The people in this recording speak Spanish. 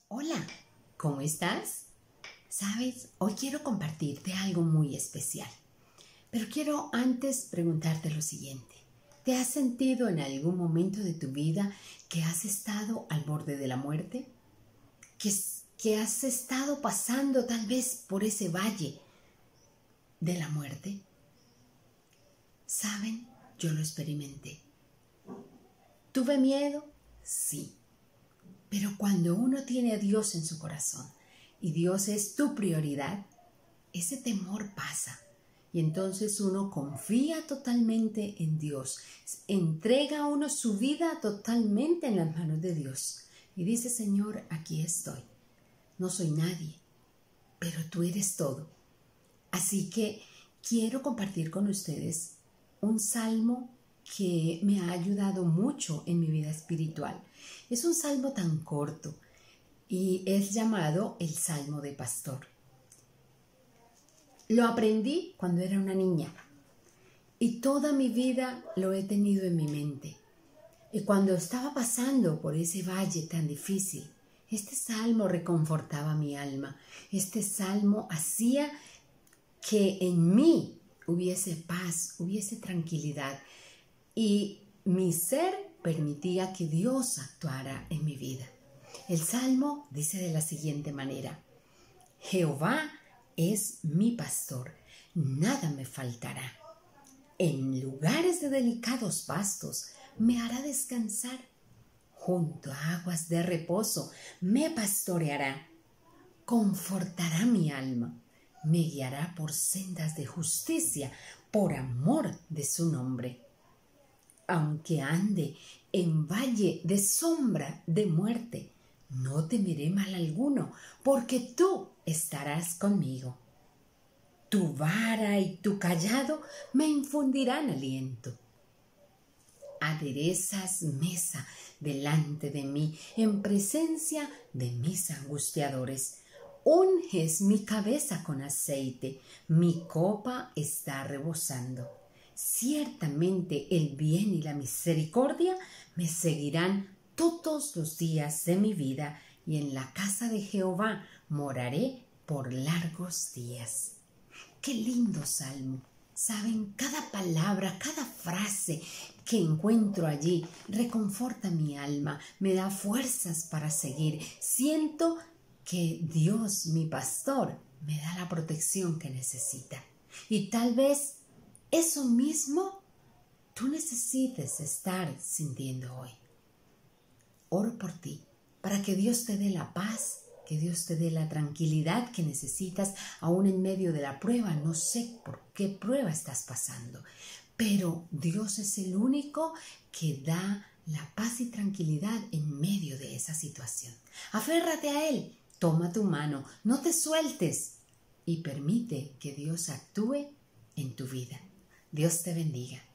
Hola, ¿cómo estás? Sabes, hoy quiero compartirte algo muy especial, pero quiero antes preguntarte lo siguiente. ¿Te has sentido en algún momento de tu vida que has estado al borde de la muerte? ¿Que has estado pasando tal vez por ese valle de la muerte? ¿Saben? Yo lo experimenté. ¿Tuve miedo? Sí. Pero cuando uno tiene a Dios en su corazón y Dios es tu prioridad, ese temor pasa. Y entonces uno confía totalmente en Dios. Entrega uno su vida totalmente en las manos de Dios. Y dice, Señor, aquí estoy. No soy nadie, pero tú eres todo. Así que quiero compartir con ustedes un salmo que me ha ayudado mucho en mi vida espiritual. Es un salmo tan corto y es llamado el Salmo de Pastor. Lo aprendí cuando era una niña y toda mi vida lo he tenido en mi mente. Y cuando estaba pasando por ese valle tan difícil, este salmo reconfortaba mi alma. Este salmo hacía que en mí hubiese paz, hubiese tranquilidad y mi ser permitía que Dios actuara en mi vida. El salmo dice de la siguiente manera: Jehová es mi pastor, nada me faltará. En lugares de delicados pastos me hará descansar. Junto a aguas de reposo me pastoreará. Confortará mi alma. Me guiará por sendas de justicia, por amor de su nombre. Aunque ande en valle de sombra de muerte, no temeré mal alguno, porque tú estarás conmigo. Tu vara y tu cayado me infundirán aliento. Aderezas mesa delante de mí en presencia de mis angustiadores. Unges mi cabeza con aceite, mi copa está rebosando. Ciertamente el bien y la misericordia me seguirán todos los días de mi vida, y en la casa de Jehová moraré por largos días. Qué lindo salmo. Saben, cada palabra, cada frase que encuentro allí reconforta mi alma, me da fuerzas para seguir. Siento que Dios, mi pastor, me da la protección que necesita. Y tal vez eso mismo tú necesites estar sintiendo hoy. Oro por ti, para que Dios te dé la paz, que Dios te dé la tranquilidad que necesitas aún en medio de la prueba. No sé por qué prueba estás pasando, pero Dios es el único que da la paz y tranquilidad en medio de esa situación. Aférrate a Él, toma tu mano, no te sueltes y permite que Dios actúe en tu vida. Dios te bendiga.